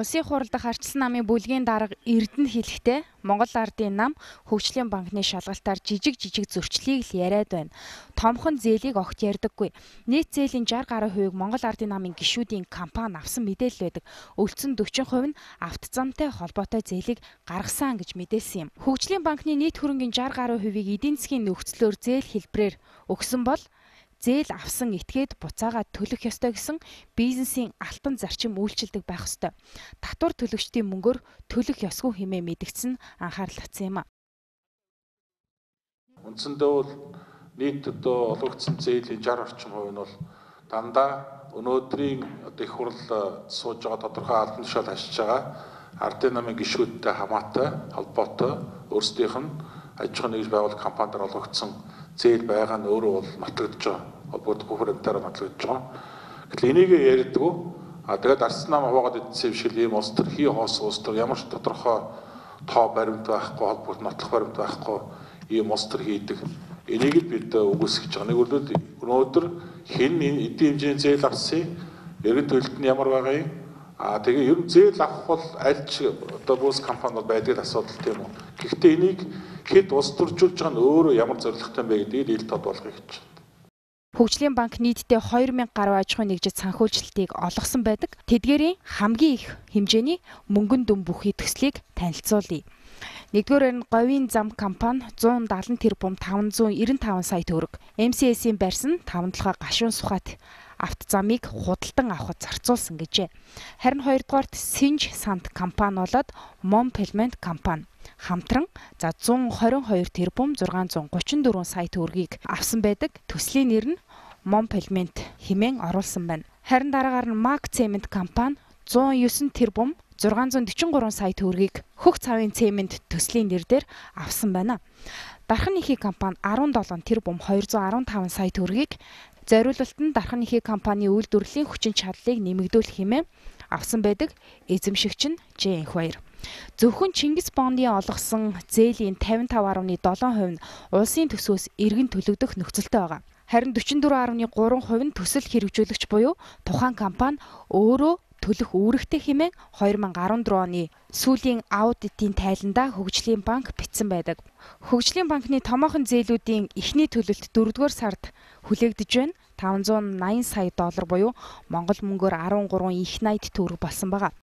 Улсын хурал дахь ардчилсан намын бүлгийн дарга Эрдэнэ хэлэхдээ Монгол Ардын нам Хөгжлийн банкны шалгалтаар жижиг зөрчлийг л яриад байна. Томхон зээлийг огт ярьдаггүй. Нийт зээлийн 60 гаруй хувийг Монгол Ардын намын гишүүдийн компани авсан мэдээлэл байдаг. Өлдсөн 40% нь автозамтай холбоотой зээлийг гаргасан гэж мэдээлсэн юм. Хөгжлийн банкны нийт хөрөнгийн 60 гаруй хувийг эдийн засгийн нөхцлөөр зээл хэлбэрээр өгсөн бол зээл авсан этгээд буцаагаад төлөх ёстой гэсэн бизнесийн алтан зарчим үйлчилдэг байх ёстой. Татвар төлөгчдийн мөнгөөр төлөх ёсгүй хэмээн мэдгдсэн анхаарал татсан юм а. Үндсэндээ бол нийт олгогдсон зээлийн 60 орчим хувь нь бол дандаа өнөөдрийн их хурл сууж байгаа тодорхой албан тушаал ашиглаж байгаа ардын намын гишүүдтэй хамаатай холбоотой өөрсдийнх нь аж ахуйн нэгж байгуулах компаниар олгогдсон зээл байгаа нь өөрөө бол нотлогдож байгаа. Холбоотой бүхрэнтээр нотлогдож байгаа. Гэтэл энийг ярьдаггүй. Тэгээд ардсан нам хуваагаад идсэн шиг ийм улс төр хий хоос улс төр ямар ч тодорхой тоо баримт байхгүй, холбоот нотлох баримт байхгүй ийм улс төр хийдэг. Энийг л бид үгүйсгэж байгаа. Нэг бол өнөөдөр хэн эдийн хэмжээний зээл авсан, эргэн төлөлт нь ямар байгаа юм? Тэгээ ер нь зээл авах бол аль ч бүс компаниуд байдаг асуудал тийм үү. Гэхдээ энийг хэд улс төржүүлж байгаа нь өөрөө ямар зорилготой бэ гэдгийг ил тод болгоё гэж байна. Хөгжлийн банк нийтдээ 2000 гаруй аж ахуйн нэгжид санхүүжилтийг олгосон байдаг. Тэдгээрийн хамгийн их хэмжээний мөнгөн дүн бүхий төслийг танилцуулъя. Нэгдүгээр нь говийн зам компани 170 тэрбум 595 сая төгрөг. MCS-ийн барьсан 5-7 гашуун сухат автозамыг худалдан авахд зарцуулсан гэжээ. Харин хоёрдугаарт Синж Санд компани болоод Мом Пелмент компани хамтран 122 тэрбум 634 сая төгрөгийг авсан байдаг. Төслийн нэр нь Мом Пелмент хэмээн оруулсан байна. Харин дараагаар нь Мак Цемент компани 109 тэрбум 643 сая төгрөгийг Хөх цавын цемент төслийн нэрээр авсан байна. Дархан ихий компани 17 тэрбум 215 сая төгрөгийг зориулалт нь дархан ихий компани үйлдвэрлэлийн хүчин чадлыг нэмэгдүүлэх хэмээн авсан байдаг. Эзэмшигч нь J2. Зөвхөн Чингис Бондын олгосон зээлийн 55.7% нь улсын төсвөөс эргэн төлөгдөх нөхцөлтэй байгаа. Харин 44.3% нь төсөл хэрэгжүүлэгч буюу тухайн компани өөрөө төлөх үүрэгтэй хэмээн 2014 оны сүүлийн аудитын тайландаа Хөгжлийн банк бичсэн байдаг. Хөгжлийн банкны томоохон зээлүүдийн эхний төлөлт 4-р сард хүлээгдэж байна. $580 сая буюу Монгол мөнгөөр 13 их 80 төгрөг болсон байгаа.